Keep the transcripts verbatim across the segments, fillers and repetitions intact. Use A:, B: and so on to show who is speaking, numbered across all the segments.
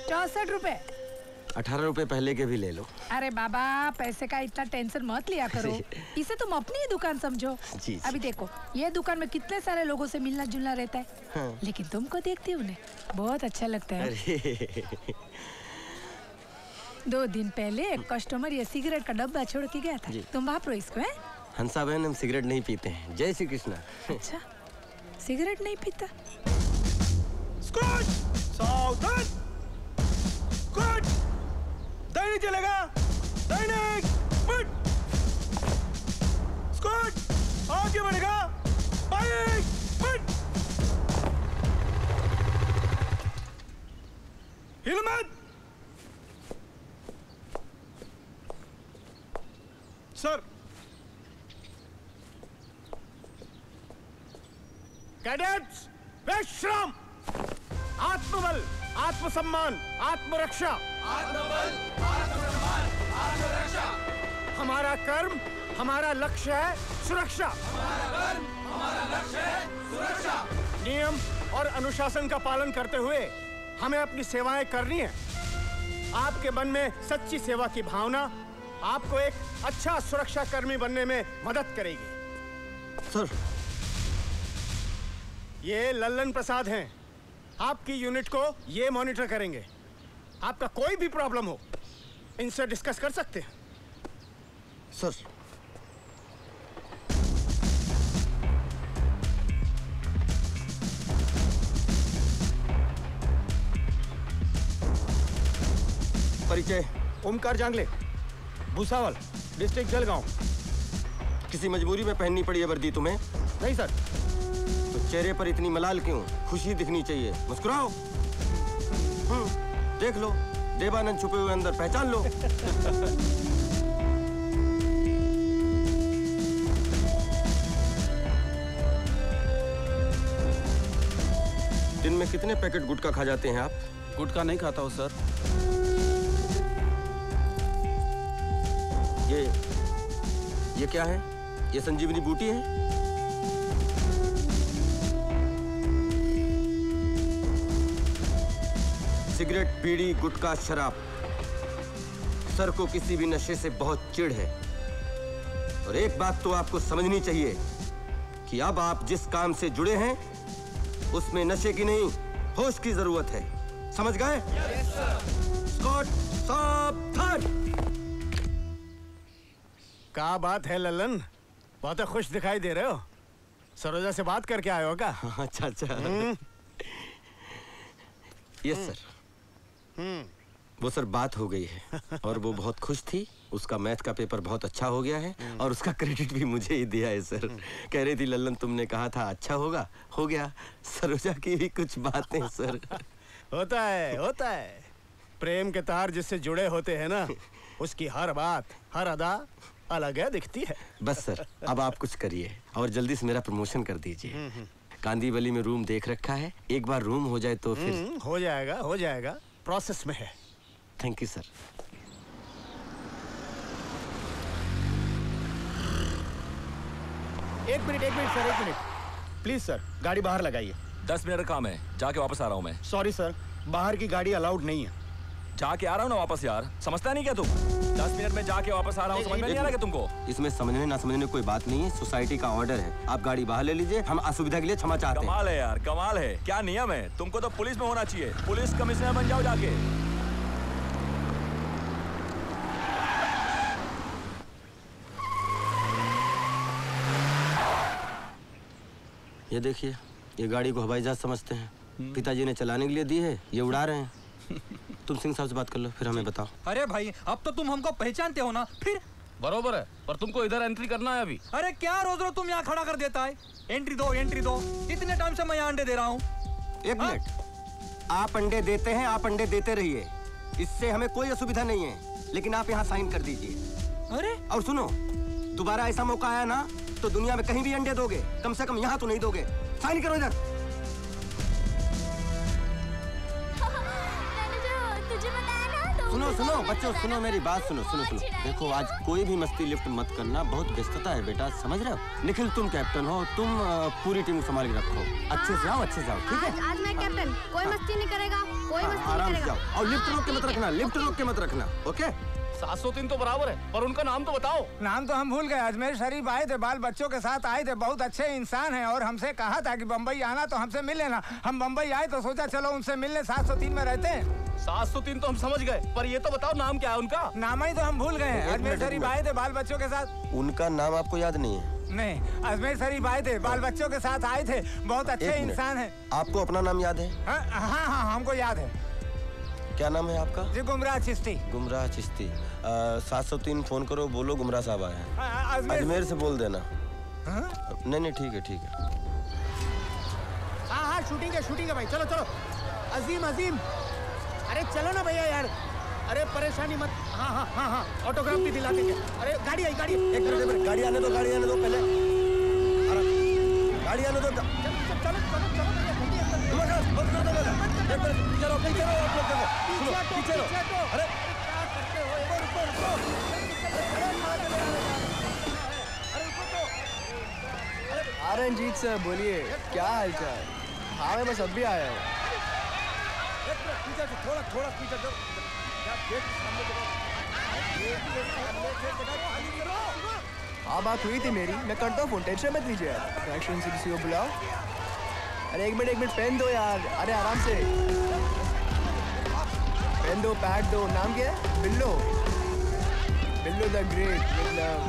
A: चौसठ रुपए।
B: अठारह रुपए पहले के भी ले लो।
A: अरे बाबा पैसे का इतना टेंशन मत लिया करो। इसे तुम अपनी ही दुकान समझो।
B: जी, जी।
A: अभी देखो ये दुकान में कितने सारे लोगों से मिलना जुलना रहता है। हाँ। लेकिन तुमको देखती हूँ उन्हें बहुत अच्छा लगता है। दो दिन पहले एक कस्टमर ये सिगरेट का डब्बा छोड़ के गया था। तुम वापरो इसको है?
B: हंसा बहन हम सिगरेट नहीं पीते हैं। जय श्री कृष्णा।
A: अच्छा सिगरेट नहीं पीता?
C: सावधान! स्क्वाड! दैनिक चलेगा। दैनिक फुट! स्क्वाड आगे बढ़ेगा। Bike foot! हिल मत! सर कैडेट्स विश्राम। आत्मबल, आत्मसम्मान, आत्मरक्षा। आत्मबल, आत्मसम्मान, आत्मरक्षा। हमारा कर्म, हमारा लक्ष्य है सुरक्षा। हमारा कर्म, हमारा लक्ष्य है सुरक्षा। नियम और अनुशासन का पालन करते हुए हमें अपनी सेवाएं करनी है। आपके मन में सच्ची सेवा की भावना आपको एक अच्छा सुरक्षा कर्मी बनने में मदद करेगी।
B: सर
C: ये लल्लन प्रसाद हैं। आपकी यूनिट को ये मॉनिटर करेंगे। आपका कोई भी प्रॉब्लम हो इनसे डिस्कस कर सकते हैं।
B: सर परिचय
C: ओमकार जांगले, भूसावल, डिस्ट्रिक्ट जलगांव।
B: किसी मजबूरी में पहननी पड़ी है वर्दी तुम्हें?
C: नहीं सर।
B: तो चेहरे पर इतनी मलाल क्यों? खुशी दिखनी चाहिए, मुस्कुराओ। हम्म, देख लो देवानंद छुपे हुए अंदर, पहचान लो। दिन में कितने पैकेट गुटखा खा जाते हैं आप?
D: गुटखा नहीं खाता हूँ सर।
B: ये ये क्या है? ये संजीवनी बूटी है? सिगरेट, बीड़ी, गुटखा, शराब। सर को किसी भी नशे से बहुत चिढ़ है। और एक बात तो आपको समझनी चाहिए कि अब आप जिस काम से जुड़े हैं उसमें नशे की नहीं होश की जरूरत है। समझ गए? Yes sir. स्कॉट सावधान।
C: क्या बात है लल्लन, बहुत खुश दिखाई दे रहे हो। सरोजा से बात करके आए हो क्या?
B: अच्छा अच्छा। Yes sir.
C: हम्म
B: वो सर बात हो गई है और वो बहुत खुश थी। उसका मैथ का पेपर बहुत अच्छा हो गया है और उसका क्रेडिट भी मुझे ही दिया है सर। कह रही थी लल्लन तुमने कहा था अच्छा होगा, हो गया। सरोजा की भी कुछ बातें सर।
C: होता है होता है। प्रेम के तार जिससे जुड़े होते हैं ना, उसकी हर बात हर अदा अलग है दिखती है।
B: बस सर अब आप कुछ करिए और जल्दी से मेरा प्रमोशन कर दीजिए। कांदीवली में रूम देख रखा है, एक बार रूम हो जाए तो फिर।
C: हो जाएगा हो जाएगा, प्रोसेस में है।
B: Thank you sir.
C: एक मिनट एक मिनट सर, एक मिनट प्लीज सर, गाड़ी बाहर लगाइए।
D: दस मिनट का काम है, जाके वापस आ रहा हूँ मैं।
C: सॉरी सर, बाहर की गाड़ी अलाउड नहीं है।
D: जाके आ रहा हूँ ना वापस यार, समझता नहीं क्या तुम? दस मिनट में जाके वापस आ रहा हूँ, समझ में नहीं आ रहा क्या तुमको?
B: इसमें समझने ना समझने कोई बात नहीं है, सोसाइटी का ऑर्डर है। आप गाड़ी बाहर ले लीजिए, हम असुविधा के लिए क्षमा चाहते हैं।
D: कमाल है यार, कमाल है। क्या नियम है? तुमको तो पुलिस में होना चाहिए, पुलिस कमिश्नर बन जाओ जाके।
B: ये देखिए, ये गाड़ी को हवाई जहाज समझते हैं। पिताजी ने चलाने के लिए दी है, ये उड़ा रहे हैं। तुम सिंह साहब से बात कर लो, फिर हमें बताओ।
E: अरे भाई अब तो तुम हमको पहचानते हो ना? फिर
F: बरोबर है, पर तुमको इधर एंट्री करना है अभी।
E: अरे क्या रोज रोज तुम यहाँ खड़ा कर देता है? एंट्री दो एंट्री दो, इतने टाइम से मैं यहाँ अंडे दे रहा हूँ।
B: एक मिनट, आप अंडे देते हैं, आप अंडे देते रहिए, इससे हमें कोई असुविधा नहीं है, लेकिन आप यहाँ साइन कर दीजिए।
E: अरे
B: और सुनो, दोबारा ऐसा मौका आया ना तो दुनिया में कहीं भी अंडे दोगे, कम से कम यहाँ तो नहीं दोगे। साइन करो इधर। सुनो सुनो बच्चों, सुनो मेरी बात, सुनो सुनो सुनो देखो, आज कोई भी मस्ती लिफ्ट मत करना, बहुत व्यस्तता है बेटा, समझ रहे हो? निखिल तुम कैप्टन हो, तुम पूरी टीम संभाल के रखो। अच्छे से आओ, अच्छे से आओ, ठीक है?
G: आज, आज मैं कैप्टन, कोई मस्ती नहीं करेगा, कोई मस्ती नहीं
B: आराम से जाओ और लिफ्ट रोक के मत रखना, लिफ्ट रोक के मत रखना, ओके?
F: सात सौ तीन तो बराबर है, पर उनका नाम तो बताओ।
C: नाम तो हम भूल गए। अजमेर शरीफ आए थे, बाल बच्चों के साथ आए थे, बहुत अच्छे इंसान हैं और हमसे कहा था कि बम्बई आना तो हमसे मिल लेना। हम बम्बई आए तो सोचा चलो उनसे मिलने। सात सौ तीन में रहते हैं।
F: सात सौ तीन तो हम समझ गए, पर ये तो बताओ नाम क्या है उनका?
C: नाम ही तो हम भूल गए हैं। अजमेर शरीफ आए थे बाल बच्चों के साथ।
B: उनका नाम आपको याद नहीं है?
C: नहीं, अजमेर शरीफ आए थे, बाल बच्चों के साथ आए थे, बहुत अच्छे इंसान हैं।
B: आपको अपना नाम याद है?
C: हाँ हाँ हाँ, हमको याद है।
B: क्या नाम है आपका?
C: जी गुमराह चिश्ती।
B: गुमराह चिश्ती। सात सौ तीन फोन करो, बोलो गुमराह साहब आए हैं। अजमेर, अजमेर से बोल देना। हाँ? नहीं नहीं ठीक है ठीक है।
C: हाँ हाँ शूटिंग है शूटिंग है भाई, चलो चलो। अजीम अजीम, अरे चलो ना भैया यार, अरे परेशानी मत। हाँ हाँ हाँ हाँ, ऑटोग्राफ भी दिला देंगे। अरे गाड़ी आई गाड़ी,
B: एक मिनट, गाड़ी आने दो, गाड़ी आने दो पहले, गाड़ी आने दो।
C: चलो चलो चलो चलो
B: चलो पीछे रहो आप लोग, देखो पीछे रहो। अरे
G: रंजीत सर बोलिए, क्या हाल चाल? हाँ मैं बस अभी आया हूँ।
C: थोड़ा थोड़ा पीछे जाओ।
G: हाँ बात हुई थी मेरी, मैं करता हूँ फोन, टेंशन मत लीजिए यार। एक्शन से किसी को बुलाओ। अरे एक मिनट एक मिनट, पेन दो यार। अरे आराम से पेन दो, पैड दो। नाम क्या है? बिल्लो। बिल्लो द ग्रेट, मतलब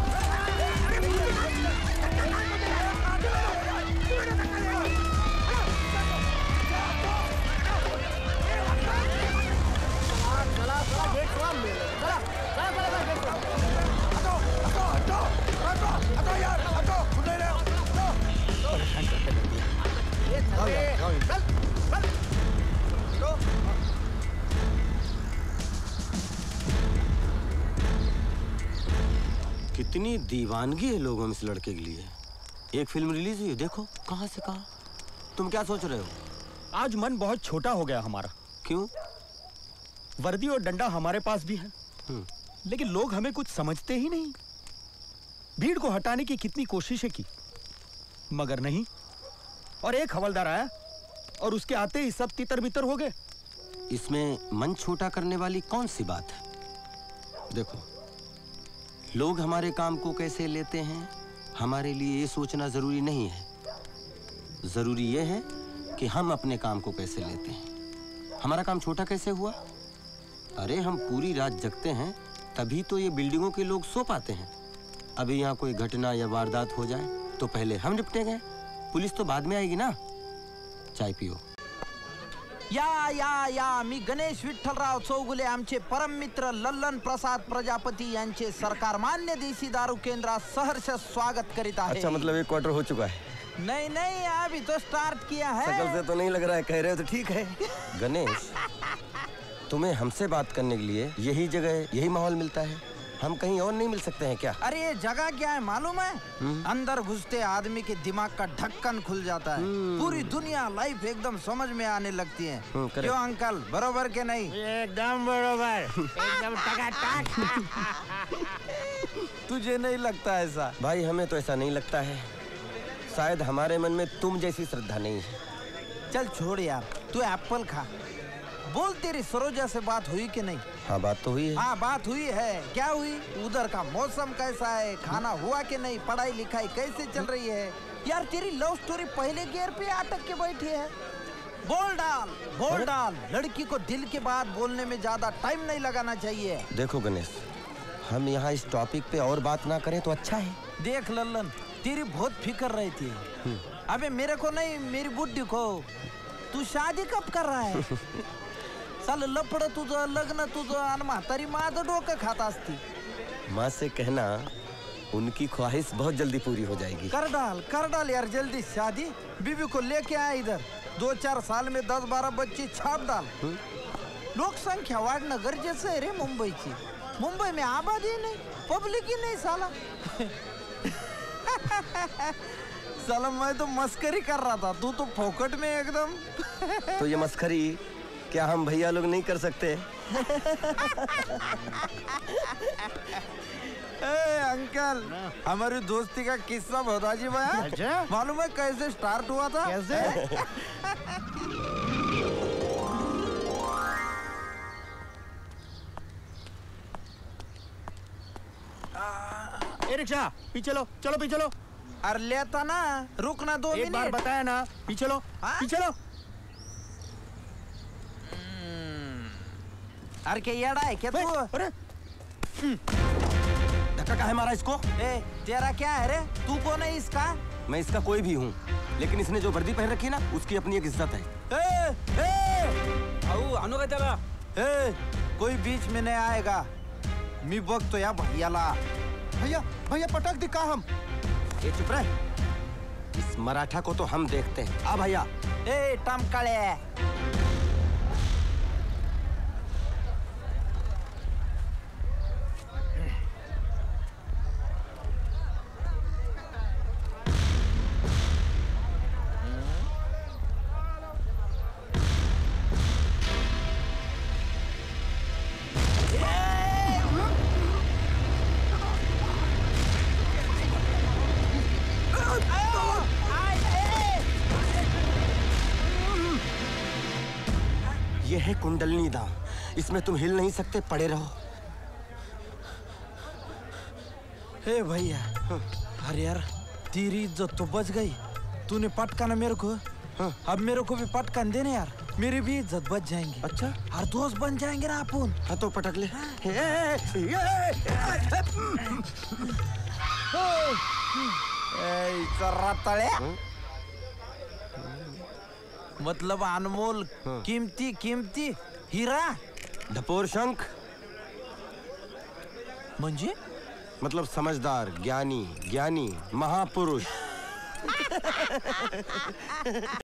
B: कितनी दीवानगी है लोगों में इस लड़के के लिए। एक फिल्म रिलीज हुई, देखो कहां से कहां। तुम क्या सोच रहे हो?
C: आज मन बहुत छोटा हो गया हमारा।
B: क्यों?
C: वर्दी और डंडा हमारे पास भी है, लेकिन लोग हमें कुछ समझते ही नहीं। भीड़ को हटाने की कितनी कोशिशें की, मगर नहीं। और एक हवलदार आया और उसके आते ही सब तितर बितर हो गए।
B: इसमें मन छोटा करने वाली कौन सी बात है? देखो, लोग हमारे काम को कैसे लेते हैं हमारे लिए ये सोचना जरूरी नहीं है। जरूरी ये है कि हम अपने काम को कैसे लेते हैं। हमारा काम छोटा कैसे हुआ? अरे हम पूरी रात जगते हैं तभी तो ये बिल्डिंगों के लोग सो पाते हैं। अभी यहाँ कोई घटना या वारदात हो जाए तो पहले हम निपटेंगे, पुलिस तो बाद में आएगी ना। चाय पियो।
H: या या या मी गणेश विठ्ठलराव चौगुले आमचे परम मित्र लल्लन प्रसाद प्रजापती यांचे सरकार मान्य देशी दारू केंद्रात सहर्ष स्वागत करीत आहे।
B: अच्छा, मतलब एक क्वार्टर हो चुका है?
H: नहीं नहीं, अभी तो स्टार्ट किया है।
B: शकल से तो नहीं लग रहा है, कह रहे हो तो ठीक है। गणेश, तुम्हें हमसे बात करने के लिए यही जगह, यही माहौल मिलता है, हम कहीं और नहीं मिल सकते हैं क्या?
H: अरे ये जगह क्या है मालूम है? अंदर घुसते आदमी के दिमाग का ढक्कन खुल जाता है, पूरी दुनिया लाइफ एकदम समझ में आने लगती है। क्यों अंकल, बरोबर के नहीं?
C: एकदम बरोबर, एकदम टकाटक।
H: तुझे नहीं लगता ऐसा?
B: भाई हमें तो ऐसा नहीं लगता है, शायद हमारे मन में तुम जैसी श्रद्धा नहीं है।
H: चल छोड़ यार, तू एप्पल खा। बोल, तेरी सरोजा से बात हुई कि नहीं?
B: हाँ बात तो हुई है।
H: हाँ बात हुई है। क्या हुई? उधर का मौसम कैसा है, खाना हुआ कि नहीं, पढ़ाई लिखाई कैसे चल रही है? यार तेरी लव स्टोरी पहले गियर पे अटक के बैठी है। बोल डाल, बोल डाल। लड़की को दिल की बात बोलने में ज्यादा टाइम नहीं लगाना चाहिए।
B: देखो गणेश, हम यहाँ इस टॉपिक पे और बात ना करें तो अच्छा है।
H: देख लल्लन, तेरी बहुत फिक्र रहती है। अबे मेरे को नहीं, मेरी बुड्ढी को। तू शादी कब कर रहा है? साल लपड़ तुझं, लग्न तुझं, आणि म्हातारी माझं डोकं खात असती।
B: माँ से कहना उनकी ख्वाहिश बहुत जल्दी पूरी हो जाएगी।
H: कर डाल, कर डाल यार जल्दी शादी। बीबी को लेके आया इधर, दो चार साल में दस बारह बच्चे छाप डाल। लोकसंख्या वाढणं गरजेचं आहे रे मुंबईची। मुंबई में आबादी नहीं, पब्लिक ही नहीं साला। साला मैं तो मस्करी कर रहा था, तू तो फोकट में एकदम।
B: तो ये मस्करी क्या हम भैया लोग नहीं कर सकते?
H: ए अंकल, हमारी दोस्ती का किस्सा बहुत अजीब है। अच्छा? मालूम है कैसे स्टार्ट हुआ था? कैसे?
C: रिक्शा पीछे लो, चलो पीछे लो।
H: अरे लेता ना, रुकना दो
C: एक बार
H: मिनट।
C: बताया ना, पीछे लो,
H: हाँ?
C: पीछे लो।
H: अरे क्या येड़ा है क्या तू?
C: अरे
B: धक्का काहे मारा इसको?
H: ए, तेरा क्या है रे? तू कौन है इसका?
B: मैं इसका कोई भी हूँ, लेकिन इसने जो वर्दी पहन रखी है ना, उसकी अपनी एक इज्जत है।
H: ए, ए,
D: आओ आनो का चला
H: ए, कोई बीच में नहीं आएगा। मी बग तो या भैया ला।
C: भैया भैया पटक दी का हम।
B: ये चुप रह, इस मराठा को तो हम देखते हैं। आ भैया।
H: ए टमकड़े,
B: ये है कुंडलनी दाम, इसमें तुम हिल नहीं सकते, पड़े रहो।
H: हे भैया, अरे यार तेरी इज्जत तो बच गई। तूने पटकाना मेरे को, हाँ। अब मेरे को भी पटकान देने यार, मेरी भी इज्जत बच जाएंगी।
B: अच्छा,
H: हर दोस्त बन जाएंगे ना अपन।
B: हाँ तो पटक ले।
H: तले मतलब अनमोल, कीमती कीमती हीरा।
B: ढपोर शंख
H: म्हणजे
B: मतलब समझदार, ज्ञानी, ज्ञानी, महापुरुष।